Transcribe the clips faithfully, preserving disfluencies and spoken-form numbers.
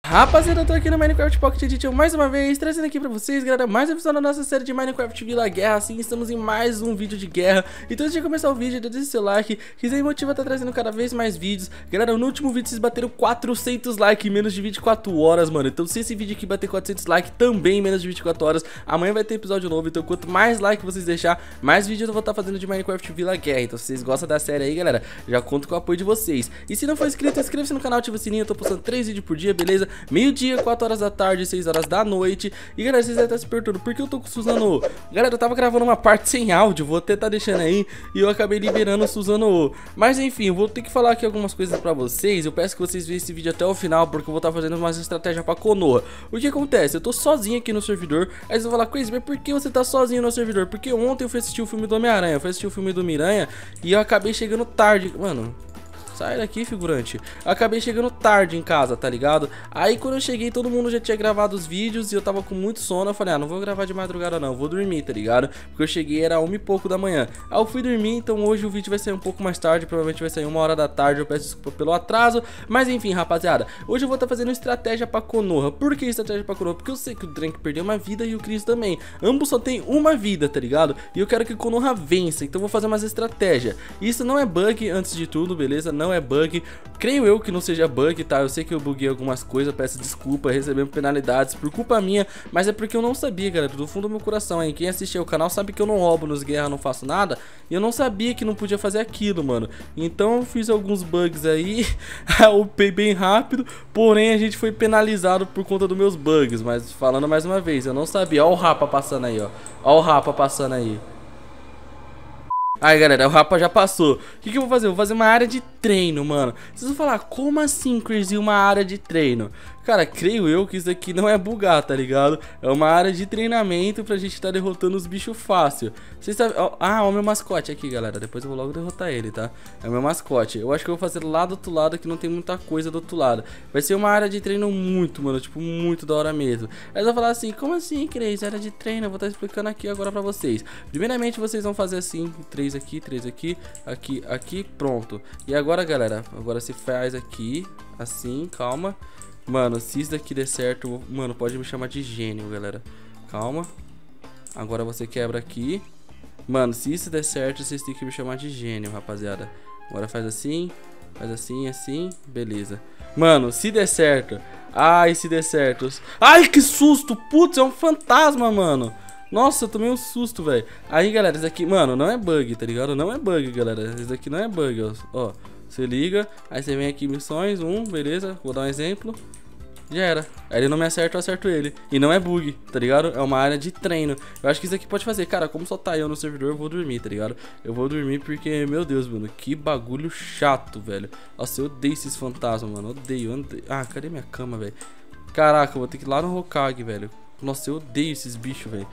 Rapaziada, eu tô aqui no Minecraft Pocket Edition mais uma vez, trazendo aqui pra vocês, galera, mais um episódio da nossa série de Minecraft Vila Guerra. Sim, estamos em mais um vídeo de guerra. Então antes de começar o vídeo, deixa seu like, que isso aí motiva a tá trazendo cada vez mais vídeos. Galera, no último vídeo vocês bateram quatrocentos likes em menos de vinte e quatro horas, mano. Então se esse vídeo aqui bater quatrocentos likes também em menos de vinte e quatro horas, amanhã vai ter episódio novo. Então quanto mais like vocês deixar, mais vídeos eu vou estar tá fazendo de Minecraft Vila Guerra. Então se vocês gostam da série aí, galera, já conto com o apoio de vocês. E se não for inscrito, inscreva-se no canal, ativa o sininho. Eu tô postando três vídeos por dia, beleza? Meio-dia, quatro horas da tarde, seis horas da noite. E galera, vocês devem estar se perguntando por que eu tô com o Suzano? Galera, eu tava gravando uma parte sem áudio, vou até tá deixando aí, e eu acabei liberando o Suzano. Mas enfim, eu vou ter que falar aqui algumas coisas pra vocês. Eu peço que vocês vejam esse vídeo até o final, porque eu vou estar tá fazendo umas estratégias pra Konoha. O que acontece? Eu tô sozinho aqui no servidor. Aí vocês vão falar, Crazy, mas por que você tá sozinho no servidor? Porque ontem eu fui assistir o filme do Homem-Aranha, eu fui assistir o filme do Miranha, e eu acabei chegando tarde. Mano, sai daqui, figurante. Eu acabei chegando tarde em casa, tá ligado? Aí quando eu cheguei, todo mundo já tinha gravado os vídeos e eu tava com muito sono. Eu falei, ah, não vou gravar de madrugada não, vou dormir, tá ligado? Porque eu cheguei, era uma e pouco da manhã. Aí eu fui dormir, então hoje o vídeo vai sair um pouco mais tarde. Provavelmente vai sair uma hora da tarde, eu peço desculpa pelo atraso. Mas enfim, rapaziada, hoje eu vou estar tá fazendo estratégia pra Konoha. Por que estratégia pra Konoha? Porque eu sei que o Drank perdeu uma vida e o Chris também. Ambos só tem uma vida, tá ligado? E eu quero que Konoha vença, então eu vou fazer umas estratégias. Isso não é bug, antes de tudo, beleza? Não é bug. Creio eu que não seja bug, tá? Eu sei que eu buguei algumas coisas, peço desculpa, recebendo penalidades por culpa minha, mas é porque eu não sabia, galera, do fundo do meu coração, hein? Quem assiste ao canal sabe que eu não roubo nos guerras, não faço nada, e eu não sabia que não podia fazer aquilo, mano. Então eu fiz alguns bugs aí, upei bem rápido, porém a gente foi penalizado por conta dos meus bugs. Mas falando mais uma vez, eu não sabia. Ó o Rapa passando aí, ó. Ó o Rapa passando aí. Aí galera, o Rapa já passou. O que, que eu vou fazer? Eu vou fazer uma área de treino, mano. Vocês vão falar, como assim, Crazy, uma área de treino? Cara, creio eu que isso aqui não é bugar, tá ligado? É uma área de treinamento pra gente tá derrotando os bichos fácil. Vocês sabem... Ah, ó o meu mascote aqui, galera. Depois eu vou logo derrotar ele, tá? É o meu mascote. Eu acho que eu vou fazer lá do outro lado, que não tem muita coisa do outro lado. Vai ser uma área de treino muito, mano. Tipo, muito da hora mesmo. Aí vão falar assim, como assim, Crazy? Área de treino? Eu vou estar explicando aqui agora pra vocês. Primeiramente, vocês vão fazer assim, três aqui, três aqui, aqui, aqui, pronto. E agora, galera, agora se faz aqui, assim, calma. Mano, se isso daqui der certo, mano, pode me chamar de gênio, galera. Calma. Agora você quebra aqui. Mano, se isso der certo, vocês têm que me chamar de gênio, rapaziada. Agora faz assim, faz assim, assim, beleza. Mano, se der certo. Ai, se der certo. Ai, que susto, putz, é um fantasma, mano. Nossa, eu tomei um susto, velho. Aí, galera, isso aqui, mano, não é bug, tá ligado? Não é bug, galera. Isso daqui não é bug, ó. Ó, você liga, aí você vem aqui, missões, um, beleza. Vou dar um exemplo. Já era. Aí ele não me acerta, eu acerto ele. E não é bug, tá ligado? É uma área de treino. Eu acho que isso aqui pode fazer. Cara, como só tá eu no servidor, eu vou dormir, tá ligado? Eu vou dormir porque, meu Deus, mano, que bagulho chato, velho. Nossa, eu odeio esses fantasmas, mano. Odeio, odeio. Ah, cadê minha cama, velho? Caraca, eu vou ter que ir lá no Hokage, velho. Nossa, eu odeio esses bichos, velho.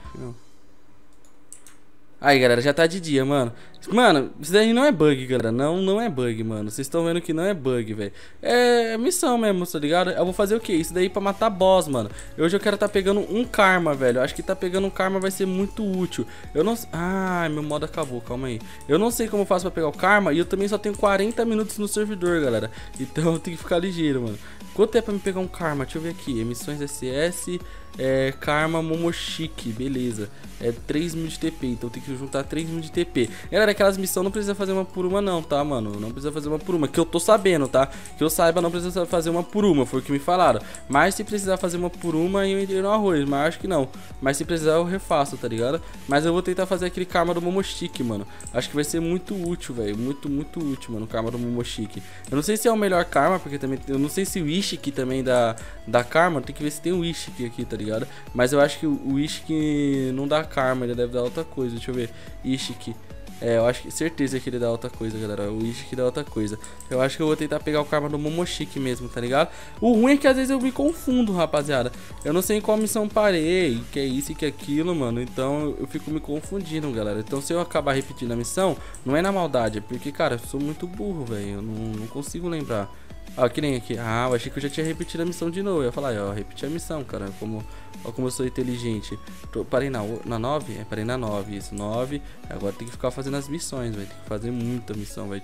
Aí, galera, já tá de dia, mano. Mano, isso daí não é bug, galera. Não, não é bug, mano. Vocês estão vendo que não é bug, velho. É missão mesmo, tá ligado? Eu vou fazer o quê? Isso daí pra matar boss, mano. Hoje eu quero tá pegando um karma, velho. Eu acho que tá pegando um karma vai ser muito útil. Eu não... Ah, meu modo acabou, calma aí. Eu não sei como eu faço pra pegar o karma. E eu também só tenho quarenta minutos no servidor, galera. Então eu tenho que ficar ligeiro, mano. Quanto é pra me pegar um karma? Deixa eu ver aqui. Emissões S S... É, Karma Momoshiki, beleza. É três mil de T P, então tem que juntar três mil de T P. Galera, aquelas missões não precisa fazer uma por uma não, tá, mano? Não precisa fazer uma por uma, que eu tô sabendo, tá? Que eu saiba, não precisa fazer uma por uma, foi o que me falaram. Mas se precisar fazer uma por uma, eu entrei no arroz, mas acho que não. Mas se precisar eu refaço, tá ligado? Mas eu vou tentar fazer aquele Karma do Momoshiki, mano. Acho que vai ser muito útil, velho. Muito, muito útil, mano, o Karma do Momoshiki. Eu não sei se é o melhor Karma, porque também... Eu não sei se o Ishiki também dá, dá Karma. Tem que ver se tem o Ishiki aqui, tá ligado? Mas eu acho que o Ishiki não dá karma, ele deve dar outra coisa. Deixa eu ver. Ishiki. É, eu acho que certeza que ele dá outra coisa, galera. O Ishiki dá outra coisa. Eu acho que eu vou tentar pegar o karma do Momoshiki mesmo, tá ligado? O ruim é que às vezes eu me confundo, rapaziada. Eu não sei em qual missão parei, que é isso e que é aquilo, mano. Então eu fico me confundindo, galera. Então se eu acabar repetindo a missão, não é na maldade, é porque, cara, eu sou muito burro, velho. Eu não, não consigo lembrar. Ó, que nem aqui. Ah, eu achei que eu já tinha repetido a missão de novo. Eu ia falar, ó, repeti a missão, cara. Como, ó, como eu sou inteligente. Tô, parei na, na nove? É, parei na nove. Isso, nove. Agora tem que ficar fazendo as missões, velho. Tem que fazer muita missão, velho. Tipo,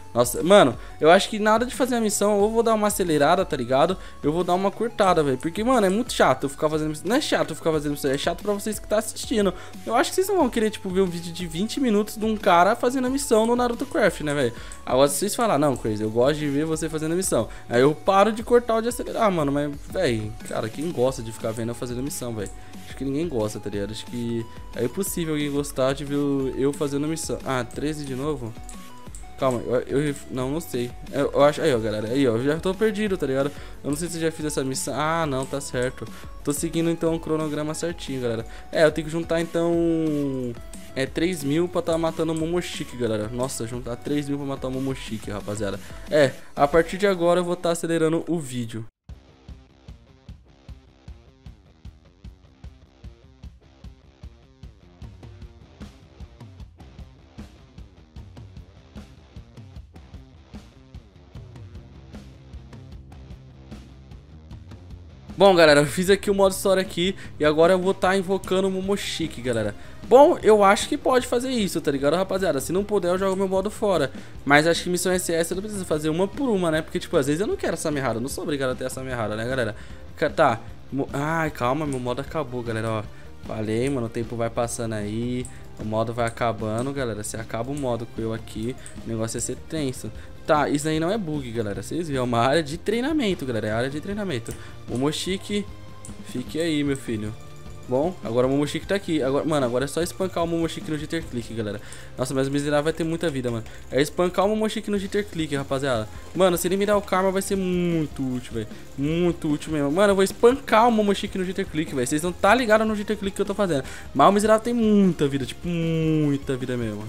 Nossa, mano, eu acho que na hora de fazer a missão, eu vou dar uma acelerada, tá ligado? Eu vou dar uma cortada, velho. Porque, mano, é muito chato eu ficar fazendo missão. Não é chato eu ficar fazendo missão, é chato pra vocês que tá assistindo. Eu acho que vocês não vão querer, tipo, ver um vídeo de vinte minutos de um cara fazendo a missão no Naruto Craft, né, velho? Agora, se vocês falarem, não, Crazy, eu gosto de ver você fazendo a missão. Aí eu paro de cortar ou de acelerar, mano. Mas, velho, cara, quem gosta de ficar vendo eu fazendo a missão, velho? Acho que ninguém gosta, tá ligado? Acho que é impossível alguém gostar de ver eu fazendo a missão. Ah, treze de novo? Calma, eu, eu não, não sei. Eu, eu acho, aí, ó, galera, aí, ó, eu já tô perdido, tá ligado? Eu não sei se eu já fiz essa missão. Ah, não, tá certo. Tô seguindo, então, o cronograma certinho, galera. É, eu tenho que juntar, então, é três mil pra tá matando o Momoshiki, galera. Nossa, juntar três mil pra matar o Momoshiki, rapaziada. É, a partir de agora eu vou tá acelerando o vídeo. Bom, galera, eu fiz aqui o modo história aqui e agora eu vou estar tá invocando o Momoshiki, galera. Bom, eu acho que pode fazer isso, tá ligado, rapaziada? Se não puder, eu jogo meu modo fora. Mas acho que missão S S eu não preciso fazer uma por uma, né? Porque, tipo, às vezes eu não quero essa merrada. Eu não sou obrigado a ter essa merrada, né, galera? Tá. Ai, calma, meu modo acabou, galera, ó. Falei, mano, o tempo vai passando aí. O modo vai acabando, galera. Se acaba o modo com eu aqui, o negócio ia ser tenso. Tá, isso aí não é bug, galera. Vocês viram, é uma área de treinamento, galera. É área de treinamento. Momoshiki, fique aí, meu filho. Bom, agora o Momoshiki tá aqui. Agora, mano, agora é só espancar o Momoshiki no Jitter Click, galera. Nossa, mas o miserável vai ter muita vida, mano. É espancar o Momoshiki no Jitter Click, rapaziada. Mano, se ele me dar o karma, vai ser muito útil, velho. Muito útil mesmo. Mano, eu vou espancar o Momoshiki no Jitter Click, velho. Vocês não tá ligado no Jitter Click que eu tô fazendo. Mas o miserável tem muita vida, tipo, muita vida mesmo.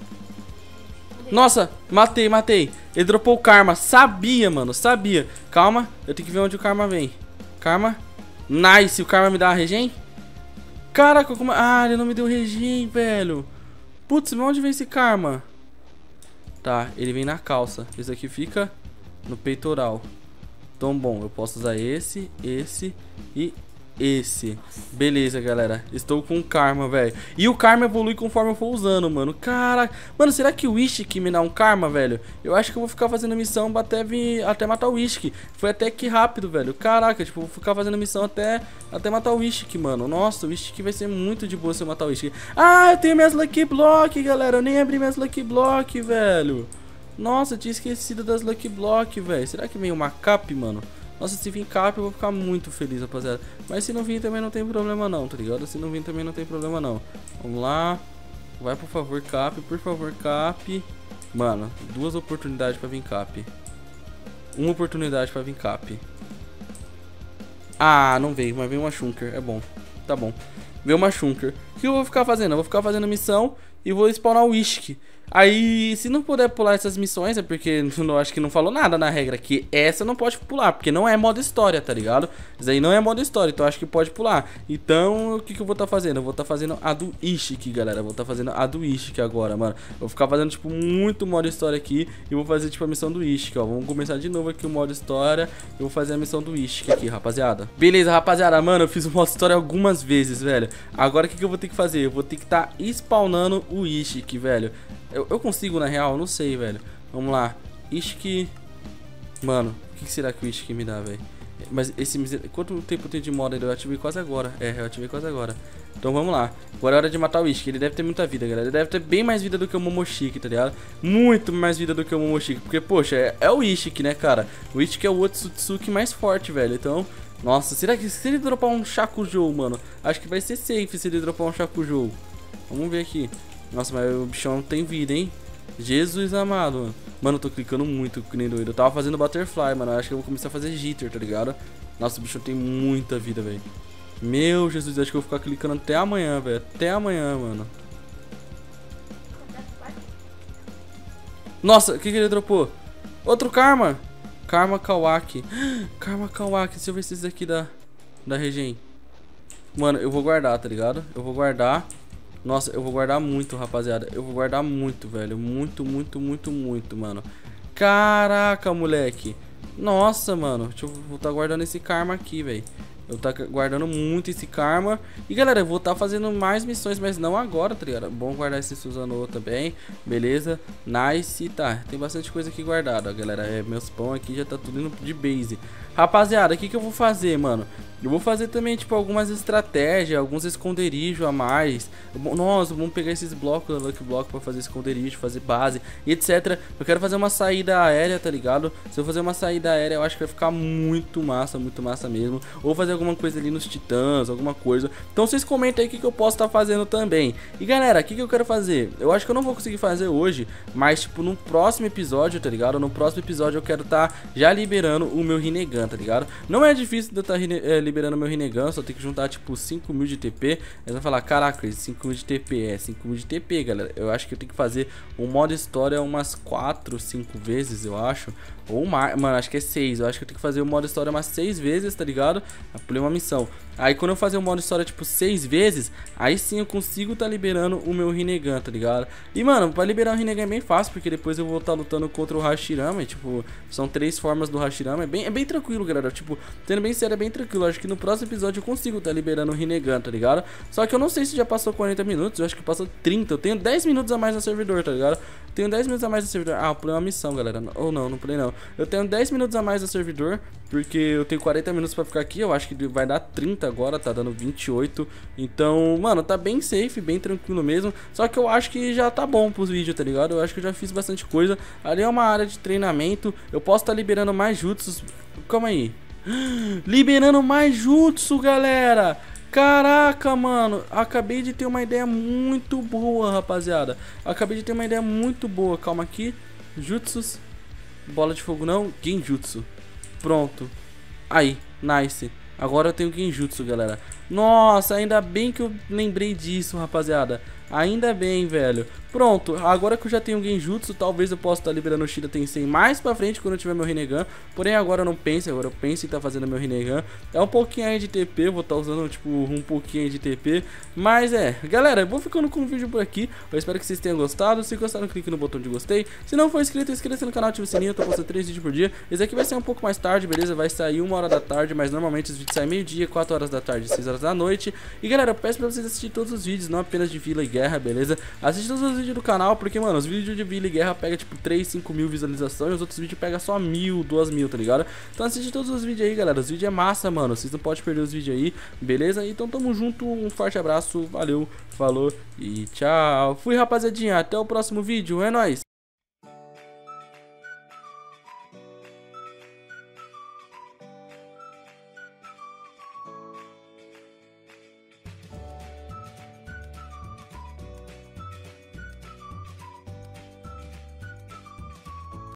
Nossa, matei, matei. Ele dropou o karma. Sabia, mano, sabia. Calma, eu tenho que ver onde o karma vem. Karma. Nice, o karma me dá a regen? Caraca, como... Ah, ele não me deu regen, velho. Putz, mas onde vem esse karma? Tá, ele vem na calça. Esse aqui fica no peitoral. Então, bom, eu posso usar esse, esse e esse. Beleza, galera. Estou com karma, velho. E o karma evolui conforme eu for usando, mano. Caraca. Mano, será que o Ishiki me dá um karma, velho? Eu acho que eu vou ficar fazendo missão até, vir, até matar o Ishiki. Foi até que rápido, velho. Caraca, tipo, vou ficar fazendo missão até, até matar o Ishiki, mano. Nossa, o Ishiki vai ser muito de boa se eu matar o Ishiki. Ah, eu tenho minhas Lucky Block, galera. Eu nem abri minhas Lucky Block, velho. Nossa, eu tinha esquecido das Lucky Block, velho. Será que vem uma cap, mano? Nossa, se vir cap eu vou ficar muito feliz, rapaziada. Mas se não vir também não tem problema não, tá ligado? Se não vir também não tem problema não. Vamos lá. Vai, por favor, cap. Por favor, cap. Mano, duas oportunidades pra vir cap. Uma oportunidade pra vir cap. Ah, não veio, mas veio uma Shunker. É bom. Tá bom. Veio uma Shunker. O que eu vou ficar fazendo? Eu vou ficar fazendo missão e vou spawnar o Ishiki. Aí, se não puder pular essas missões, é porque eu acho que não falou nada na regra, que essa não pode pular, porque não é modo história, tá ligado? Isso aí não é modo história, então eu acho que pode pular. Então, o que que eu vou estar tá fazendo? Eu vou estar tá fazendo a do Ishiki, galera. Eu vou estar tá fazendo a do Ishiki agora, mano. Eu vou ficar fazendo, tipo, muito modo história aqui e vou fazer, tipo, a missão do Ishiki, ó. Vamos começar de novo aqui o modo história. Eu vou fazer a missão do Ishiki aqui, rapaziada. Beleza, rapaziada, mano, eu fiz o modo história algumas vezes, velho. Agora, o que que eu vou ter que fazer? Eu vou ter que estar tá spawnando o Ishiki, velho. Eu, eu consigo, na real? Não sei, velho. Vamos lá. Ishiki. Mano, o que, que será que o Ishiki me dá, velho? Mas esse... Quanto tempo eu tenho de moda? Eu ativei quase agora. É, eu ativei quase agora. Então vamos lá. Agora é hora de matar o Ishiki. Ele deve ter muita vida, galera. Ele deve ter bem mais vida do que o Momoshiki, tá ligado? Muito mais vida do que o Momoshiki. Porque, poxa, é, é o Ishiki, né, cara? O Ishiki é o Otsutsuki mais forte, velho. Então... Nossa, será que se ele dropar um Shakujou, mano? Acho que vai ser safe se ele dropar um Shakujou. Vamos ver aqui. Nossa, mas o bichão tem vida, hein? Jesus amado, mano. Mano, eu tô clicando muito, que nem doido. Eu tava fazendo butterfly, mano. Eu acho que eu vou começar a fazer jitter, tá ligado? Nossa, o bichão tem muita vida, velho. Meu Jesus, acho que eu vou ficar clicando até amanhã, velho. Até amanhã, mano. Nossa, o que que ele dropou? Outro karma. Karma Kawaki. Karma Kawaki. Deixa eu ver se esse daqui dá, dá regen. Mano, eu vou guardar, tá ligado? Eu vou guardar. Nossa, eu vou guardar muito, rapaziada. Eu vou guardar muito, velho. Muito, muito, muito, muito, mano. Caraca, moleque. Nossa, mano. Deixa eu vou estar guardando esse karma aqui, velho. Eu tá guardando muito esse karma. E galera, eu vou estar tá fazendo mais missões, mas não agora, tá ligado? Bom guardar esse Susanoo também. Beleza, nice. Tá, tem bastante coisa aqui guardada, galera. É, meus pão aqui já tá tudo indo de base. Rapaziada, o que que eu vou fazer, mano? Eu vou fazer também, tipo, algumas estratégias, alguns esconderijos a mais. Nossa, vamos pegar esses blocos da Lucky Block pra fazer esconderijo, fazer base, etc. Eu quero fazer uma saída aérea, tá ligado? Se eu fazer uma saída aérea, eu acho que vai ficar muito massa, muito massa mesmo. Ou fazer alguma coisa ali nos titãs, alguma coisa. Então vocês comentem aí o que que eu posso estar tá fazendo também. E galera, o que que eu quero fazer? Eu acho que eu não vou conseguir fazer hoje, mas, tipo, no próximo episódio, tá ligado? No próximo episódio eu quero estar tá já liberando o meu Rinnegan, tá ligado? Não é difícil de eu estar tá, é, liberando meu Rinnegan, só tem que juntar tipo cinco mil de T P. Aí vai falar, caraca, cinco mil de T P, é cinco mil de T P, galera. Eu acho que eu tenho que fazer o modo história umas quatro, cinco vezes, eu acho. Ou mais, mano, acho que é seis. Eu acho que eu tenho que fazer o modo história umas seis vezes, tá ligado? Eu pulei uma missão. Aí quando eu fazer o modo história tipo seis vezes, aí sim eu consigo tá liberando o meu Rinnegan, tá ligado? E mano, pra liberar o Rinnegan é bem fácil, porque depois eu vou estar tá lutando contra o Hashirama. E, tipo, são três formas do Hashirama. É bem, é bem tranquilo, galera. Tipo, sendo bem sério, é bem tranquilo. Eu acho que no próximo episódio eu consigo tá liberando o Rinnegan, tá ligado? Só que eu não sei se já passou quarenta minutos, eu acho que passou trinta. Eu tenho dez minutos a mais no servidor, tá ligado? Tenho dez minutos a mais no servidor. Ah, eu pulei uma missão, galera. Ou não, não pulei não. Eu tenho dez minutos a mais no servidor, porque eu tenho quarenta minutos pra ficar aqui. Eu acho que vai dar trinta agora, tá dando vinte e oito. Então, mano, tá bem safe, bem tranquilo mesmo. Só que eu acho que já tá bom pros vídeos, tá ligado? Eu acho que eu já fiz bastante coisa. Ali é uma área de treinamento. Eu posso tá liberando mais jutsus. Calma aí. Liberando mais jutsu, galera. Caraca, mano, acabei de ter uma ideia muito boa, rapaziada. Acabei de ter uma ideia muito boa. Calma aqui. Jutsus. Bola de fogo não, Genjutsu. Pronto. Aí, nice. Agora eu tenho Genjutsu, galera. Nossa, ainda bem que eu lembrei disso, rapaziada. Ainda bem, velho. Pronto, agora que eu já tenho Genjutsu, talvez eu possa estar liberando o Shida Tensei mais pra frente quando eu tiver meu Rinnegan. Porém agora eu não penso, agora eu penso em estar fazendo meu Rinnegan. É um pouquinho aí de T P, eu vou estar usando tipo um pouquinho aí de T P. Mas é, galera, eu vou ficando com o vídeo por aqui. Eu espero que vocês tenham gostado. Se gostaram, clique no botão de gostei. Se não for inscrito, inscreva-se no canal, ative o sininho. Eu tô postando três vídeos por dia. Esse aqui vai sair um pouco mais tarde, beleza? Vai sair uma hora da tarde, mas normalmente os vídeos saem meio-dia, quatro horas da tarde, seis horas da noite. E galera, eu peço pra vocês assistirem todos os vídeos, não apenas de Vila e Guerra, beleza? Assiste todos os vídeos do canal, porque, mano, os vídeos de Vila e Guerra pega tipo três, cinco mil visualizações, e os outros vídeos pega só mil, duas mil, tá ligado? Então assiste todos os vídeos aí, galera. Os vídeos é massa, mano. Vocês não podem perder os vídeos aí, beleza? Então tamo junto, um forte abraço, valeu, falou e tchau. Fui, rapaziadinha, até o próximo vídeo, é nóis!